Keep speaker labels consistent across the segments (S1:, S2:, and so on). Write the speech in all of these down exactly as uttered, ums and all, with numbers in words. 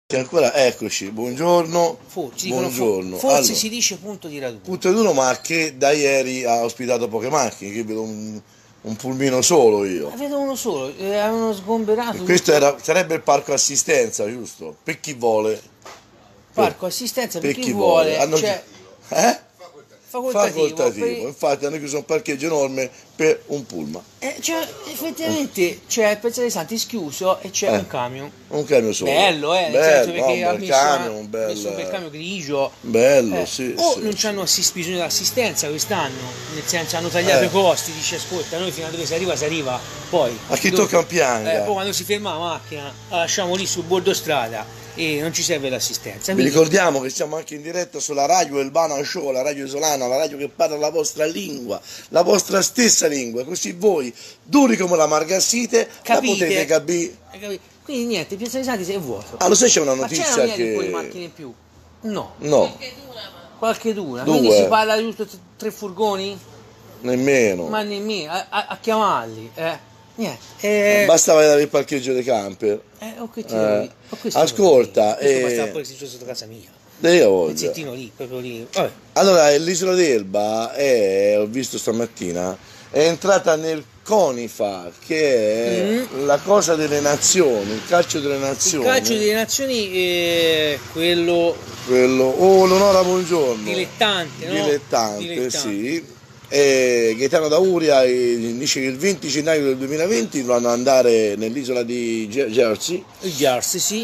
S1: Ancora, eccoci, buongiorno.
S2: Forse,
S1: buongiorno.
S2: Forse
S1: allora,
S2: si dice punto di raduno.
S1: punto di raduno, ma che da ieri ha ospitato poche macchine, che vedo un, un pulmino solo io.
S2: Ma vedo uno solo, eh, avevano sgomberato.
S1: E questo era, sarebbe il parco assistenza, giusto? Per chi vuole.
S2: Parco assistenza per,
S1: per
S2: chi,
S1: chi
S2: vuole.
S1: vuole. Hanno,
S2: cioè,
S1: eh?
S2: facoltativo.
S1: Facoltativo.
S2: Per...
S1: Infatti hanno chiuso un parcheggio enorme per un pullman.
S2: Eh, cioè, effettivamente c'è il Piazza dei Santi schiuso e c'è
S1: Eh.
S2: un camion.
S1: Un camion solo.
S2: Bello, eh, nel
S1: bello,
S2: senso perché
S1: no,
S2: ha
S1: un bel
S2: messo,
S1: camion,
S2: una,
S1: un bel,
S2: messo un bel camion grigio.
S1: Bello,
S2: eh.
S1: sì.
S2: O
S1: sì,
S2: non
S1: sì.
S2: hanno assist- bisogno di assistenza quest'anno, nel senso hanno tagliato
S1: Eh.
S2: i costi, dice ascolta, noi fino a dove si arriva si arriva, poi.
S1: A chi
S2: dove,
S1: tocca un pianga.
S2: Eh, poi quando si ferma la macchina la lasciamo lì sul bordo strada e non ci serve l'assistenza.
S1: Vi ricordiamo che siamo anche in diretta sulla radio Elbana Show, la radio isolana, la radio che parla la vostra lingua, la vostra stessa lingua, così voi, duri come la margassite,
S2: Capite?
S1: la potete capire.
S2: Quindi niente, Piazza dei Santi è vuoto.
S1: Ah, lo sai, c'è una
S2: Ma
S1: notizia
S2: c'erano
S1: che...
S2: un po' di macchine in più? No.
S1: No,
S2: Qualche duna.
S1: Due.
S2: Quindi si parla di giusto tre furgoni?
S1: nemmeno.
S2: Ma nemmeno, a, a, a chiamarli, eh. Niente. Eh,
S1: Basta vedere il parcheggio dei camper.
S2: eh, ho che ti
S1: Eh,
S2: devo dire? Ho questo
S1: ascolta,
S2: questo
S1: eh,
S2: bastava pure se fosse sotto casa mia.
S1: Io voglio.
S2: Pezzettino lì, proprio lì. Vabbè.
S1: Allora, l'isola d'Elba è, ho visto stamattina, è entrata nel CONIFA, che è
S2: Mm.
S1: la cosa delle nazioni, il calcio delle
S2: Il
S1: nazioni.
S2: calcio delle nazioni è quello
S1: Quello, oh, Leonora, buongiorno.
S2: dilettante, no?
S1: Dilettante,
S2: Dilettante.
S1: sì. E Gaetano D'Auria eh, dice che il venti gennaio del duemilaventi dovranno andare nell'isola di Jer- Jersey
S2: Il Jersey, sì.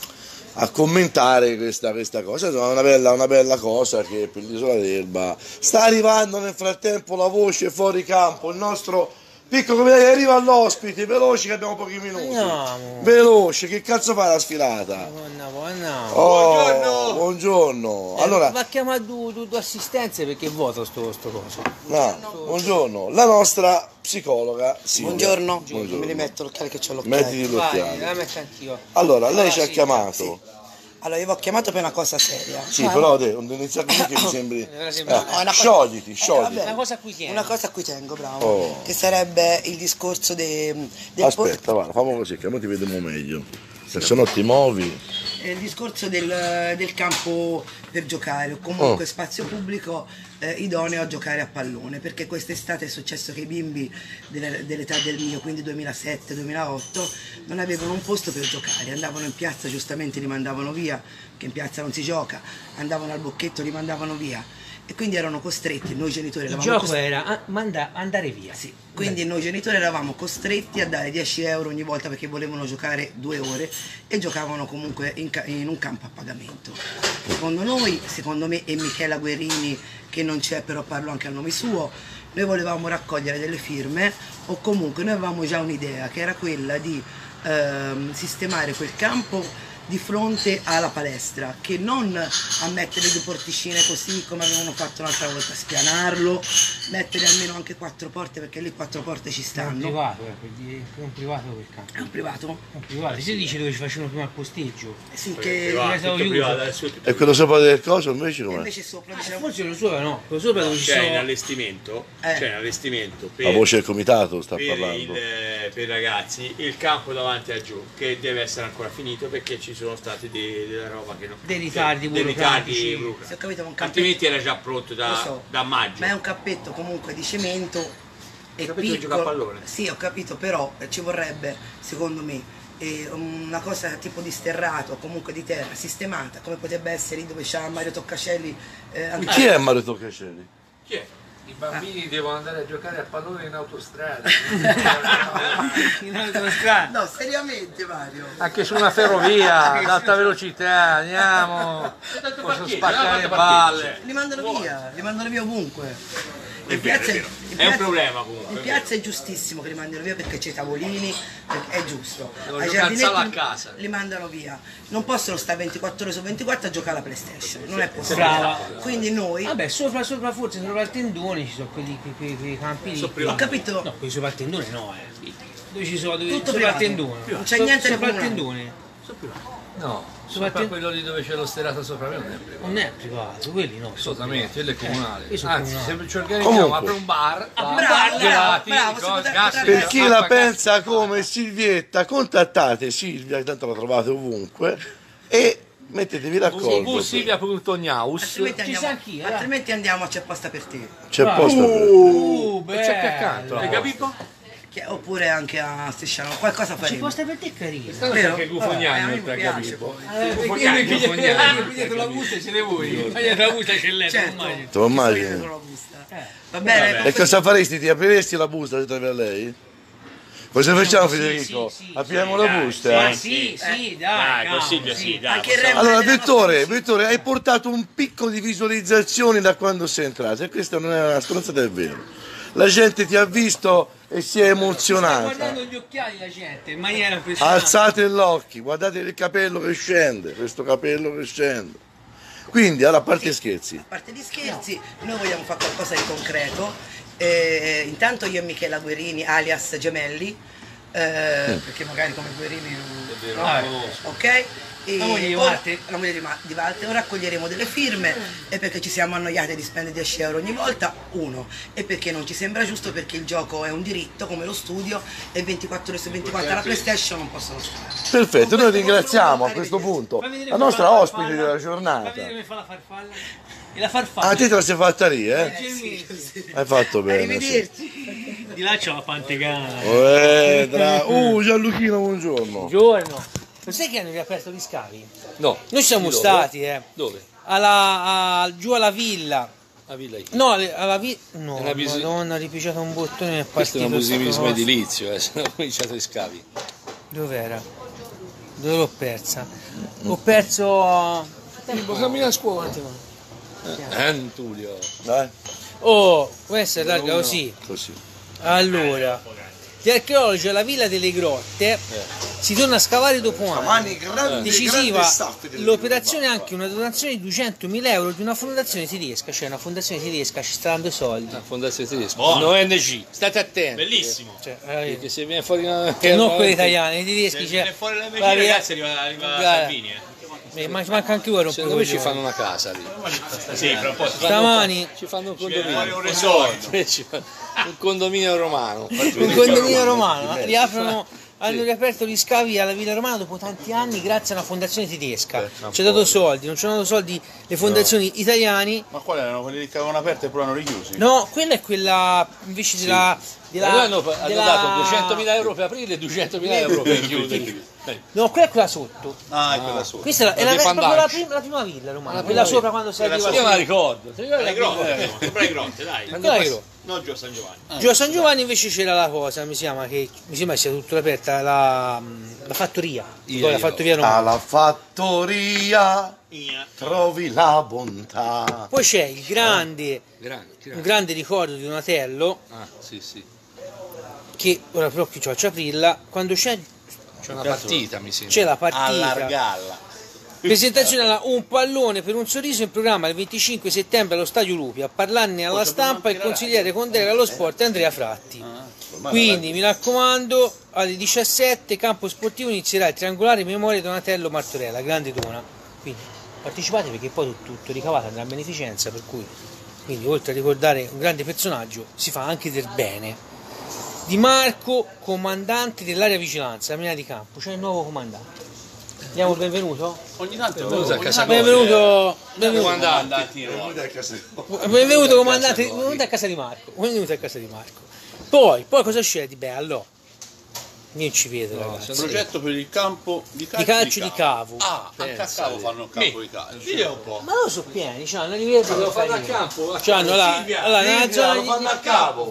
S1: a commentare questa, questa cosa. È una bella, una bella cosa che per l'isola d'Elba sta arrivando nel frattempo la voce fuori campo, il nostro piccolo capitano arriva all'ospite, veloci che abbiamo pochi minuti.
S2: Andiamo.
S1: Veloce, che cazzo fa la sfilata?
S2: Madonna, madonna.
S1: Oh,
S3: Buongiorno.
S1: buongiorno.
S2: Eh,
S1: Allora,
S2: va a chiamare due, due, due assistenze perché è vuoto sto, sto coso.
S1: no, buongiorno, la nostra psicologa Silvia.
S3: Buongiorno.
S1: Buongiorno.
S3: Me li metto l'occhiale che c'ho l'occhiale.
S1: Mettiti
S2: Vai,
S1: l'occhiale.
S2: la metto anch'io.
S1: Allora, lei ci ha
S2: sì,
S1: chiamato.
S3: Allora, io vi ho chiamato per una cosa seria.
S1: Sì, però te, non devi iniziare così che mi sembri...
S2: Eh, sembra-
S1: Eh,
S3: No, è una cosa-
S1: sciogliti,
S3: Eh,
S1: sciogliti.
S3: vabbè.
S2: Una cosa a cui tieni.
S3: Una cosa a cui tengo, bravo.
S1: Oh.
S3: Che sarebbe il discorso de- del, po-
S1: Aspetta, guarda, fammi così, che ora ti vediamo meglio. Se se no ti muovi...
S3: eh, il discorso del, del campo per giocare o comunque
S1: Oh.
S3: spazio pubblico eh, idoneo a giocare a pallone, perché quest'estate è successo che i bimbi delle- dell'età del mio, quindi duemilasette duemilaotto, non avevano un posto per giocare, andavano in piazza, giustamente li mandavano via, che in piazza non si gioca, andavano al bocchetto, li mandavano via e quindi erano costretti, noi genitori
S2: Il
S3: eravamo
S2: gioco
S3: costretti.
S2: era ah, manda- andare via.
S3: Sì, quindi noi genitori eravamo costretti a dare dieci euro ogni volta perché volevano giocare due ore e giocavano comunque in, ca- in un campo a pagamento. Secondo noi, secondo me e Michela Guerini, che non c'è però parlo anche a nome suo, noi volevamo raccogliere delle firme o comunque noi avevamo già un'idea che era quella di ehm, sistemare quel campo di fronte alla palestra, che non a mettere due porticine così come avevano fatto l'altra volta, spianarlo, mettere almeno anche quattro porte perché lì quattro porte ci
S2: È un
S3: stanno.
S2: privato, eh, per dire- è un privato quel campo.
S3: È un privato?
S2: È un privato. Si dice dove ci facevano prima il posteggio.
S3: Eh Sì, che
S2: Privato,
S4: tutto
S2: tutto
S4: privato,
S2: privato,
S4: adesso è tutto
S1: E quello sopra del coso invece
S3: e
S1: com'è?
S3: invece sopra
S2: Ah,
S3: diciamo
S2: forse quello sopra no, quello sopra dove ci
S4: c'è in
S2: sono.
S4: allestimento,
S3: Eh.
S4: c'è in allestimento
S1: La
S4: per,
S1: voce del comitato sta
S4: per,
S1: parlando.
S4: il, eh, per i ragazzi il campo davanti a giù che deve essere ancora finito perché ci sono stati dei- della roba che non
S2: Dei ritardi
S4: dei
S2: burocratici.
S4: ritardi burocratici.
S3: Se ho capito, è un campetto.
S4: altrimenti era già pronto
S3: Lo
S4: da,
S3: so,
S4: da maggio.
S3: ma è un cappetto comunque di cemento e
S4: Cappetto che gioca a
S3: piccolo.
S4: pallone.
S3: Sì, ho capito, però eh, ci vorrebbe, secondo me, eh, una cosa tipo di sterrato o comunque di terra sistemata, come potrebbe essere lì dove c'ha Mario Toccacelli. eh, anche-
S1: Chi è Mario Toccacelli?
S4: Chi è?
S5: I bambini devono andare a giocare a pallone in autostrada.
S2: In autostrada.
S3: No, seriamente Mario.
S5: Anche su una ferrovia ad alta velocità, andiamo.
S4: Tanto
S5: Posso
S4: parcheggio,
S5: spaccare le
S4: tanto
S5: palle.
S4: parcheggio.
S3: Li mandano via, li mandano via ovunque.
S4: È
S3: In
S4: vero,
S3: piazza,
S4: è vero.
S3: in
S4: È un
S3: piazza-
S4: problema comunque,
S3: In
S4: è
S3: piazza è giustissimo che li mandino via perché c'è i tavolini, perché è giusto.
S5: Devo
S3: Ai
S5: giocare in
S3: giardinetti
S5: sala a casa.
S3: li mandano via. Non possono stare ventiquattro ore su ventiquattro a giocare alla PlayStation, non è possibile.
S2: Brava.
S3: Quindi noi,
S2: Vabbè, sopra, sopra forse sopra il tendone ci sono quelli, quei, quei, quei campi lì.
S4: Sono
S3: ho
S4: privati.
S3: capito,
S2: No, quelli sopra il tendone no, eh. Dove ci sono, dove,
S3: Tutto
S2: sopra il
S3: privato.
S2: tendone.
S3: Non c'è
S2: So-
S3: niente di
S2: sopra il
S3: comunale.
S2: tendone.
S5: No,
S2: Sopra
S5: sopra
S2: te-
S5: quello lì dove c'è lo sterato sopra me non è privato.
S2: Non è privato, quelli no. sono
S5: Assolutamente, quello è comunale.
S2: io sono
S5: Anzi,
S2: comunale.
S5: se ci organizziamo,
S1: Comunque.
S5: apre un bar,
S2: Ah,
S5: bar,
S3: bravo,
S5: gelati,
S3: bravo, si
S5: cose,
S3: potrebbe-
S5: gas,
S3: potrebbe-
S1: Per chi
S5: acqua,
S1: la
S5: gas.
S1: pensa come Silvietta, contattate Silvia, tanto la trovate ovunque, e mettetevi d'accordo.
S5: Silvia punto news.
S3: Altrimenti
S2: Ci
S3: andiamo,
S2: sa chi, eh?
S3: altrimenti andiamo a C'è posta per te.
S1: C'è posto per
S2: Uh,
S5: E c'è che accanto.
S4: Hai capito?
S3: Che- oppure anche a Strisciano, qualcosa
S2: Ci
S3: faremo.
S2: posta per te carino.
S5: Stanno
S3: Vero?
S5: anche
S3: Vabbè, a
S5: Gufognano,
S3: me
S5: per
S3: piace
S5: capito.
S3: poi.
S5: Gufognano.
S2: dietro la busta ce ne vuoi. Ma dietro la busta c'è lei,
S3: Certo,
S2: ormai.
S1: Tu immagini?
S3: dietro la busta. Va bene,
S1: E cosa faresti? Ti apriresti la busta se trovi a lei? Cosa facciamo
S2: Sì,
S1: Federico?
S2: sì, sì,
S1: Apriamo
S4: sì,
S1: la
S4: dai,
S1: busta?
S2: Ah,
S1: eh?
S2: sì, sì, dai,
S4: Dai,
S2: cavolo,
S4: con Silvia sì, dai.
S3: anche il re
S1: Allora
S3: della
S1: Vittore,
S3: nostra-
S1: Vittore, hai portato un picco di visualizzazioni da quando sei entrato e questa non è una stronzata, è vero. La gente ti ha visto e si è
S2: Sta
S1: emozionata.
S2: guardando gli occhiali la gente in maniera impressionante.
S1: Alzate l'occhio, guardate il capello che scende, questo capello che scende. Quindi, allora, a parte scherzi,
S3: A parte gli scherzi, noi vogliamo fare qualcosa di concreto. Eh, intanto io e Michela Guerini, alias Gemelli, eh, perché magari come Guerini non-
S2: Ah,
S3: ok? E
S2: La moglie di
S3: ora-
S2: Walter.
S3: la moglie di, Ma- di Walter. Ora raccoglieremo delle firme e perché ci siamo annoiate di spendere dieci euro ogni volta, uno, e perché non ci sembra giusto perché il gioco è un diritto come lo studio e ventiquattro ore su ventiquattro la PlayStation non possono stare.
S1: perfetto, noi ringraziamo a questo punto
S2: Fammi vedere
S1: la
S2: come
S1: nostra
S2: fa la
S1: ospite
S2: farfalla.
S1: della
S2: Fammi
S1: giornata.
S2: vedere come fa la farfalla. E la farfalla.
S1: Ah, te te la sei fatta lì, eh? Hai fatto bene. Sì.
S3: Arrivederci.
S2: Di là c'è la pantegana.
S1: Eh, tra- Uh, Gianluchino, buongiorno.
S2: Buongiorno. Lo sai che hanno riaperto gli scavi?
S5: No.
S2: Noi siamo
S5: Dove?
S2: stati, eh.
S5: Dove?
S2: Alla, a- giù alla villa.
S5: A Villa Isola.
S2: No, alle- alla villa. No,
S5: È una visi-
S2: madonna, ha ripigiato un bottone e è
S5: Questo è un
S2: partito sto
S5: abusivismo
S2: coso.
S5: edilizio, eh, se no ho cominciato i scavi.
S2: Dov'era? Dove l'ho persa? Ho perso.
S5: Tempo, cammina a scuola. Eh, Tullio.
S1: Dai,
S2: Oh, questa è larga così.
S1: così.
S2: Allora, gli archeologi alla Villa delle Grotte si torna a scavare dopo anni. Decisiva l'operazione è anche una donazione di duecentomila euro di una fondazione tedesca, cioè una fondazione tedesca ci sta dando i soldi.
S5: La fondazione tedesca.
S4: Buono.
S5: No N G. State attenti.
S4: Bellissimo.
S2: Cioè,
S5: Perché se viene fuori una...
S2: eh, non quelli italiani, i tedeschi
S4: Se
S2: c'è.
S4: viene fuori la
S2: la
S4: vecchia
S2: via-
S4: ragazzi arriva, arriva
S2: Guarda,
S4: Salvini. Eh.
S2: eh, ma manca anche voi a rompere
S5: Secondo me ci
S2: coglioni.
S5: fanno una casa lì.
S4: Sì, fra un po' si fa
S2: Stamani
S5: Ci fanno un
S4: ci viene fuori
S5: condominio.
S4: un resort.
S5: Ci fanno un condominio romano.
S2: un condominio romano, eh, riaprono, hanno riaperto gli scavi alla Villa Romana dopo tanti anni grazie a una fondazione tedesca. Ci ha dato soldi, non ci hanno dato soldi le fondazioni italiane.
S6: Ma quali erano quelli che avevano aperto e poi hanno richiusi?
S2: No, quella è quella invece della, della,
S5: Allora hanno, hanno
S2: della-
S5: dato duecentomila euro per aprire e duecentomila euro per chiudere.
S2: No, quella è quella sotto.
S6: Ah, è quella sopra.
S2: Questa è la, è
S5: dei
S2: la, proprio la,
S5: Pandacci.
S2: prima, la prima villa romana,
S5: La
S2: quella
S5: prima
S2: sopra quando si
S4: Quella
S2: arriva
S5: Io me la
S2: su.
S5: ricordo. Ti ricordi
S4: Le
S5: la
S4: grotte, sopra le grotte, dai.
S2: Quella è grotta.
S4: No, giù a San Giovanni.
S2: Giù a San Giovanni invece c'era la cosa, mi sembra che mi sembra sia tutto aperta la, la fattoria.
S5: Io,
S2: la
S5: io.
S2: fattoria romana.
S1: Alla fattoria
S4: Ia.
S1: trovi la bontà.
S2: Poi c'è il grande,
S5: Grande,
S2: un
S5: grande.
S2: grande ricordo di Donatello
S5: Ah, sì, sì.
S2: che ora però qui c'ho a Ciaprilla, quando c'è,
S5: C'è una partita, mi sembra.
S2: c'è la partita.
S6: Allargalla.
S2: Presentazione alla Un pallone per un sorriso in programma il venticinque settembre allo Stadio Lupi. A parlarne alla stampa il consigliere con delega allo sport Andrea Fratti. Quindi mi raccomando, alle diciassette campo sportivo inizierà il triangolare in memoria di Donatello Martorella, grande dona. Quindi partecipate perché poi tutto, tutto ricavato andrà a beneficenza, per cui quindi oltre a ricordare un grande personaggio si fa anche del bene. Di Marco, comandante dell'area vigilanza, la mina di campo, c'è il nuovo comandante. Diamo il benvenuto?
S6: Ogni tanto
S5: Benvenuto a casa
S2: Benvenuto, benvenuto,
S5: Comandante.
S2: benvenuto comandante, benvenuto a casa di Marco, benvenuto a casa di Marco. Poi, poi cosa c'è di bello? Io ci vedo, ragazzi.
S6: un progetto per il campo di calcio
S2: Di calcio di cavo.
S6: Ah, anche a
S5: Pensa
S6: cavo
S5: lì.
S6: fanno il campo di calcio.
S4: Via un po'.
S2: Ma loro sono pieni, c'hanno una riversa
S5: Lo fanno a campo.
S2: C'hanno la, la, nella zona di-
S1: a cavo.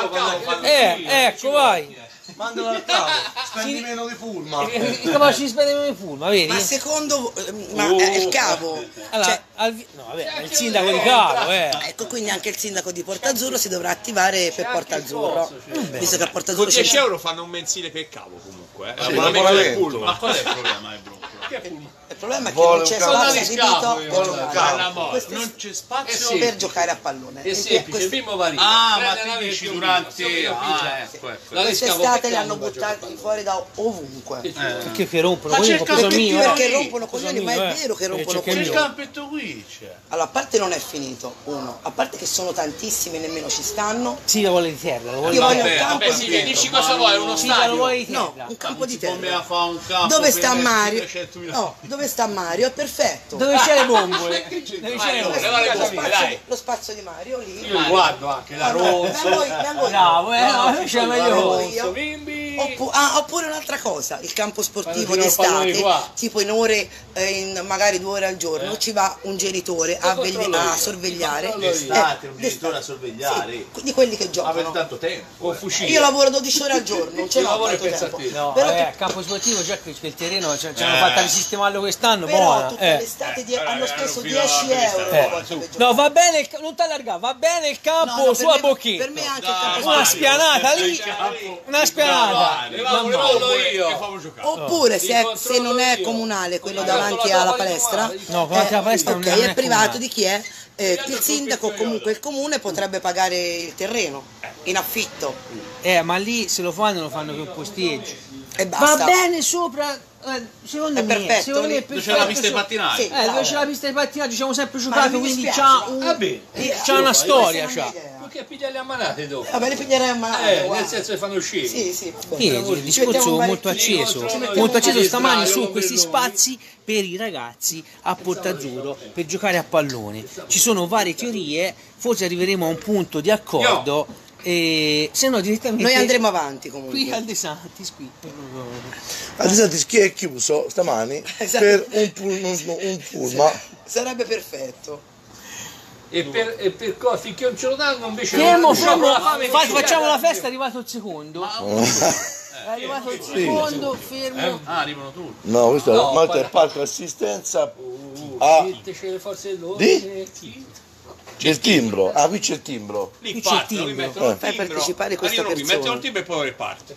S2: Eh, ecco, vai.
S1: Mandalo al cavo, spendi meno di fulma.
S2: I capaci di spendere il full, ma vedi?
S3: Ma secondo eh, ma è il cavo.
S2: Allora,
S3: Cioè,
S2: al vi- no, vabbè, è il sindaco di Cavo, eh.
S3: ecco, quindi anche il sindaco di Porta Azzurro si dovrà attivare per Porta Azzurro. Visto che a Porta
S4: Con
S3: Azzurro
S4: dieci
S3: c'è
S4: euro fanno un mensile per cavo comunque. Eh.
S1: Sì,
S4: L'abbonamento del
S1: l'abbonamento.
S4: pullman.
S6: Ma qual è il problema, Ebro?
S3: il problema è che
S1: Vuole
S3: non c'è
S1: un cavo.
S3: spazio adibito per
S1: Vuole un
S3: giocare.
S1: cavo.
S3: Questo è
S6: Non c'è spazio.
S5: sì.
S3: per giocare a pallone.
S5: È
S3: E
S5: semplice, il
S3: questo-
S5: primo varino.
S6: Ah,
S5: Prende
S6: ma
S5: la
S6: tu
S5: nave
S6: dici
S5: più
S6: durante...
S5: piccola, più
S6: Ah,
S5: piccola.
S6: ecco, ecco.
S5: La
S3: Quest'estate li hanno buttati fuori da ovunque.
S2: Perché che rompono,
S6: Ma
S2: quelli
S6: c'è
S2: con
S6: il
S2: preso
S6: campo
S2: mio,
S6: di-
S2: eh.
S3: Perché
S6: Sì,
S3: rompono coglioni, ma
S2: mio,
S3: è
S2: eh.
S3: vero che
S2: Perché
S3: rompono
S2: c'è che
S6: C'è il
S2: mio.
S3: coglioni.
S6: campetto qui, c'è.
S3: Allora, a parte non è finito, uno, a parte che sono tantissimi e nemmeno ci stanno.
S2: Sì, la vuole di terra, lo vuole
S3: Io
S2: di
S3: voglio
S2: terra.
S3: un campo
S4: Vabbè,
S3: di
S4: sì,
S3: terra.
S4: dici cosa vuoi, uno
S2: Sì, lo
S4: stadio.
S2: vuole di
S3: No,
S2: terra.
S3: un campo di
S6: Si può
S3: terra.
S6: fare un campo
S3: Dove
S6: per
S3: sta Mario?
S6: trecentomila.
S3: No, dove sta Mario, è perfetto.
S2: Dove c'è le bombole? Dove c'è le
S4: Mario,
S2: bombole?
S4: leva le
S3: lo,
S4: bombole,
S3: spazio,
S4: dai.
S3: lo spazio di Mario lì.
S4: Io li guardo anche, la Ronzo.
S2: Bravo, eh, no, c'è meglio.
S3: io.
S4: Bimbi.
S3: Oppu- ah, oppure un'altra cosa, il campo sportivo
S4: Quando tirano il pallone
S3: d'estate,
S4: qua.
S3: tipo in ore, eh, in magari due ore al giorno, ci va un genitore a, vegli-
S4: controllo
S3: a
S4: io.
S3: sorvegliare.
S6: D'estate, un
S3: Eh,
S6: genitore a
S3: d'estate.
S6: sorvegliare.
S3: Sì, di quelli che
S6: Avete
S3: giocano.
S6: tanto tempo.
S4: Con fucile.
S3: Io lavoro dodici ore al giorno, non ce
S4: Io
S3: l'ho
S4: lavoro
S3: tanto
S4: e pensa a
S3: tempo.
S4: te.
S2: No,
S3: Però,
S2: vabbè,
S3: tu-
S2: a campo sportivo già che il terreno ci ci hanno
S6: Eh.
S2: fatto risistemarlo quest'anno,
S3: però
S2: buona.
S3: tutta
S2: Eh.
S3: l'estate die-
S4: Eh,
S3: hanno
S4: eh,
S3: speso
S4: non
S3: dieci
S4: fino a
S3: euro.
S4: questa
S3: una volta per giocare.
S2: No, va bene, il, ca- non ti allargare, va bene il campo
S3: No, no, per
S2: sulla
S3: me-
S2: bocchetta.
S3: Per me anche il
S6: Dai,
S3: campo
S2: Una
S6: Mario,
S2: spianata lì,
S6: campo.
S2: una spianata.
S4: Levavo le
S2: Mamma.
S4: bombole e famo giocare.
S3: Oppure se, è-
S4: Li
S3: se non è
S4: controllo io.
S3: comunale quello
S4: Io
S3: davanti
S4: controllo
S3: alla
S4: la
S3: palestra,
S4: qualità.
S2: No, davanti alla palestra
S3: ok,
S2: non è
S3: è privato
S2: comunale.
S3: di chi è? Eh, il sindaco o comunque il comune potrebbe pagare il terreno in affitto
S2: Eh, ma lì se lo fanno lo fanno per posteggio.
S3: e basta.
S2: Va bene sopra, eh, secondo
S3: È
S2: me,
S3: perfetto,
S2: secondo me
S3: lì.
S2: è
S6: Dove
S2: perfetto.
S6: c'è la pista di
S2: so-
S6: pattinaggio.
S3: Sì.
S2: Eh, dove c'è la pista di pattinaggio ci abbiamo sempre
S3: Ma
S2: giocato,
S3: non mi
S2: quindi
S3: dispiace,
S2: c'ha, un,
S6: Vabbè.
S2: c'ha una storia.
S3: Questa è
S2: C'ha.
S3: una idea.
S4: Perché pigliare le ammanate dopo?
S3: Vabbè, le piglierei a mano.
S4: Eh, nel senso che fanno scemi.
S3: Sì, sì, va bene.
S2: Sì, il
S3: Ci
S2: discorso
S3: mettiamo un
S2: molto
S3: parecchio-
S2: acceso,
S4: ci mettiamo
S2: molto
S4: un
S2: acceso
S4: paio di
S2: stamani
S4: strade,
S2: su
S4: con
S2: questi
S4: Belloni.
S2: spazi per i ragazzi a Portazzurro per giocare a pallone. Ci sono varie teorie, forse arriveremo a un punto di accordo e se no direttamente
S3: Noi andremo avanti comunque.
S2: qui al De Santis qui.
S1: Ad esempio, chi è chiuso stamani
S3: Esatto.
S1: per un, pull- un, un pullman.
S3: Sarebbe perfetto.
S4: E per, e per co- finché non ce lo danno invece
S2: Fermo,
S4: non
S2: fermo,
S4: la fame
S2: fa-
S4: che ci
S2: facciamo
S4: dà.
S2: la festa, è arrivato il secondo. È arrivato il secondo, fermo.
S6: Ah, arrivano tutti.
S1: No, questo
S4: No,
S1: è, ma è
S4: guarda.
S1: il parco assistenza ah,
S4: Tutte c'è le forze
S1: Di?
S4: dell'ordine. Sì.
S1: del timbro. Ah, qui c'è il timbro.
S4: Lì
S2: Qui c'è il
S4: partono, mi
S2: timbro.
S4: mettono il
S1: Eh.
S3: Fai
S4: timbro,
S3: partecipare questa
S4: arrivano qui,
S3: persona.
S4: mettono il timbro e poi riparte.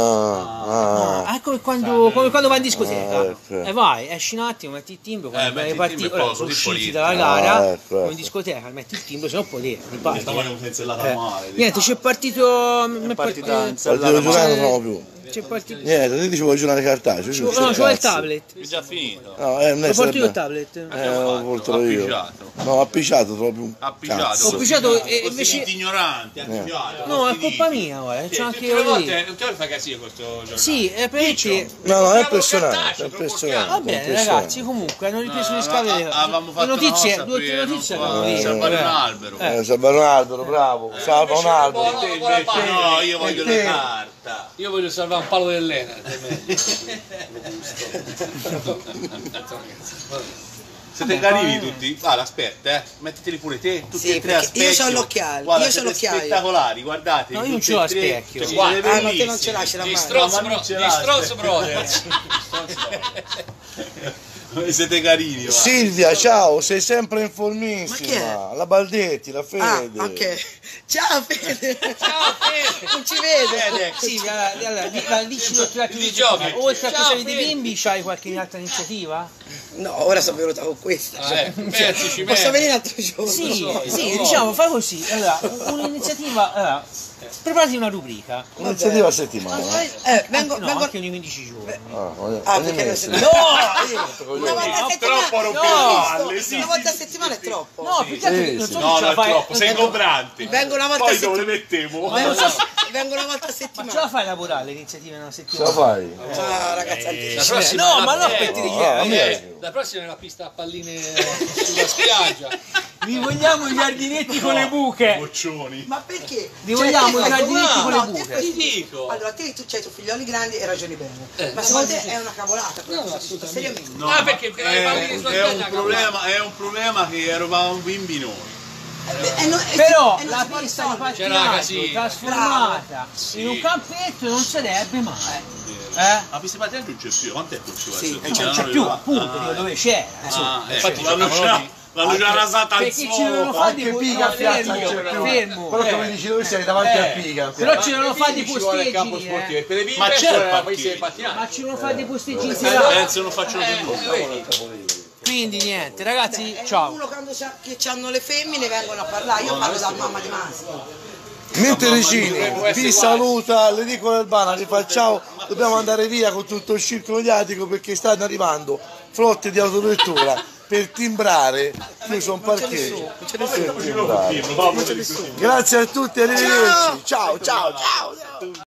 S1: Ah, ah.
S2: Ah, come quando, come quando vai in discoteca.
S1: Ah, ecco.
S2: E vai, esci un attimo, metti il timbro, quando
S6: Eh, metti
S2: vai
S6: il
S2: partito,
S6: timbro e
S2: ora
S6: poi
S2: sono
S6: così
S2: usciti
S6: pulito.
S2: dalla gara,
S1: Ah, ecco,
S2: come in
S1: ecco.
S2: discoteca, metti il timbro, se no poi lì riparti.
S6: Stamane mi cancellata male.
S2: Niente, c'è partito. mi è partito-
S1: Partito giornale non trovo più.
S2: C'è partito.
S1: Niente, ti dicevo il giornale cartaceo.
S2: No, c'ho il tablet.
S6: È già finito.
S1: No, eh, non è
S2: Lo porto io il
S1: sarebbe-
S2: tablet.
S1: Eh, lo porto io.
S6: Appicciato.
S1: No, appicciato proprio.
S6: Appicciato.
S1: Cazzo.
S2: Ho appicciato e
S6: Così
S2: invece.
S6: ignoranti, appicciato.
S2: No, è
S6: fastiditi.
S2: colpa mia, guarda, c'è anche
S4: Tutte le
S2: io lì.
S4: volte non te lo fai casino questo giornale.
S2: Sì, è perché.
S1: No, no, è
S4: Portiamo
S1: impressionante,
S4: cartaceo,
S1: è
S4: te lo
S1: impressionante.
S2: Va bene,
S1: è impressionante.
S2: ragazzi, comunque hanno ripreso
S6: No,
S2: le scale.
S6: no, avevamo
S2: Le
S6: fatto
S2: notizie,
S6: una cosa
S2: due o tre
S6: per
S2: notizie
S6: non
S2: erano
S6: far
S2: lì.
S6: salvare un
S2: Eh.
S6: albero.
S1: Eh, salvare un albero, bravo. Salva un albero.
S6: Te invece no, io voglio la carta.
S4: Io voglio salvare un palo dell'Ena.
S6: Siete carini tutti? Guarda, aspetta, eh. Metteteli pure te, tutti
S3: Sì,
S6: e tre a
S3: perché io
S6: specchio.
S3: c'ho l'occhiaio,
S6: Guarda,
S3: io c'ho
S6: siete
S3: l'occhiaio.
S6: spettacolari, guardate.
S2: No, io non
S6: tutti
S2: ce l'ho
S6: e
S2: a
S6: tre.
S2: specchio.
S6: Cioè,
S4: Guarda,
S6: siete
S3: Ah, no, te non
S6: bellissimi.
S3: ce l'hai, ce l'ha
S4: Gli
S3: mai.
S4: Strozz
S6: No, ma non
S4: Bro-
S6: ce
S4: gli
S6: l'ha,
S4: Strozz
S6: aspetta.
S4: Brothers.
S6: Siete carini, guarda.
S1: Silvia, ciao, sei sempre
S3: Ma chi
S1: informissima. La Baldetti, la
S3: Ah,
S1: Fede.
S3: ok. Ciao Fede.
S4: Ciao Fede.
S3: Non ci vede.
S2: Sì, allora, allora, di- allora, dici l'occhiato
S4: Di
S2: di
S4: giochi.
S2: oltre a
S4: Ciao,
S2: cosa di
S4: Fede.
S2: bimbi, c'hai qualche altra iniziativa?
S3: No, ora sono venuta con questa.
S4: Eh, pensaci,
S3: Posso
S4: me.
S3: venire l'altro giorno?
S2: Sì,
S4: so,
S2: sì,
S4: no.
S2: diciamo, fai così. Allora, un'iniziativa. Allora, preparati una rubrica.
S1: Un'iniziativa a settimana.
S3: Eh, vengo,
S2: Anche, no,
S3: vengo...
S2: anche ogni quindici giorni.
S1: Ah, voglio-
S3: Ah,
S1: voglio
S3: perché non
S1: mettere.
S3: si-
S2: No!
S3: Una volta a settimana.
S6: troppo
S3: No,
S6: rompepalle, sì,
S3: una
S6: sì,
S3: volta a
S6: sì,
S3: settimana
S6: sì,
S3: è troppo.
S2: No, più che altro
S1: Sì,
S2: non
S1: sì.
S2: so
S6: No,
S2: se ce
S6: no,
S2: la
S6: è
S2: fai.
S6: troppo, sei
S2: non-
S6: ingombrante.
S3: Vengo una volta
S6: Poi
S3: a
S6: dove le
S3: settimana.
S6: mettevo?
S2: Ma non so se-
S3: Vengo una volta a
S2: ma ce la
S3: settimana.
S2: fai a lavorare le iniziative in una
S1: Ce la
S2: settimana?
S1: fai?
S3: Ah, ragazzi,
S4: La
S3: anticipo.
S4: prossima
S2: No,
S4: è
S2: ma non
S4: eh,
S2: per dire
S1: Ah, a
S2: che
S1: me.
S4: La prossima è la pista a palline sulla spiaggia.
S2: vi vogliamo i giardinetti con le buche.
S6: Boccioni.
S3: Ma perché?
S2: Vi vogliamo
S3: te-
S2: i giardinetti
S3: no,
S2: con le
S3: no, te
S2: buche.
S3: poi-
S4: Ti dico.
S3: Allora, te tu c'hai i tuoi figlioli grandi e ragioni bene.
S4: Eh,
S3: ma
S4: no,
S3: secondo
S4: ma
S3: te è una cavolata? quella cosa che dici? Seriamente.
S6: No,
S4: Ah, perché
S6: ma
S4: le palline
S6: è,
S4: sulla
S6: è un
S4: spiaggia,
S6: problema, è un problema che eravamo bimbi noi.
S3: Eh, eh, no, eh,
S2: Però
S3: eh, non
S2: la
S3: si può
S2: pista di
S3: risolvere.
S4: C'era la
S2: pattinaggio
S4: casina.
S2: trasformata
S6: Sì.
S2: in un campetto non sarebbe mai. Eh?
S6: La pista di pattinaggio non c'è più, quant'è che ci va?
S3: Sì,
S2: Non c'è più, appunto, dico, dove c'è.
S6: Ah,
S4: Infatti
S6: infatti
S4: giocavano
S6: l'hanno già,
S4: lì.
S6: l'hanno già rasata al
S2: Perché ci dovevano
S6: suolo.
S2: fare dei
S1: Anche Piga
S2: no,
S1: a piazza
S2: fermo,
S1: non c'è più.
S2: fermo.
S1: Però
S2: eh.
S1: come dici dove sei davanti a Piga.
S2: Però ci devono fare dei
S4: Ci vuole il campo
S2: posteggi,
S4: sportivo.
S2: eh.
S4: E per le bimbe
S6: Ma c'è
S4: c'è
S6: il
S4: la
S6: parcheggio.
S4: pista di pattinaggio.
S2: Ma ci devono fare dei posteggi in
S6: Eh,
S2: serata.
S6: penso non facciano più nulla.
S4: Vedi?
S2: Quindi niente, ragazzi,
S3: Eh,
S2: ciao.
S3: Uno quando c'ha, che hanno le femmine vengono a parlare, io parlo da mamma di maschio.
S1: Mentre Regini vi saluta, l'edicola Albana vi fa ciao, dobbiamo andare via con tutto il circo mediatico perché stanno arrivando flotte di autovettura per timbrare chiuso un parcheggio. Per timbrare. Grazie a tutti, arrivederci. Ciao ciao ciao.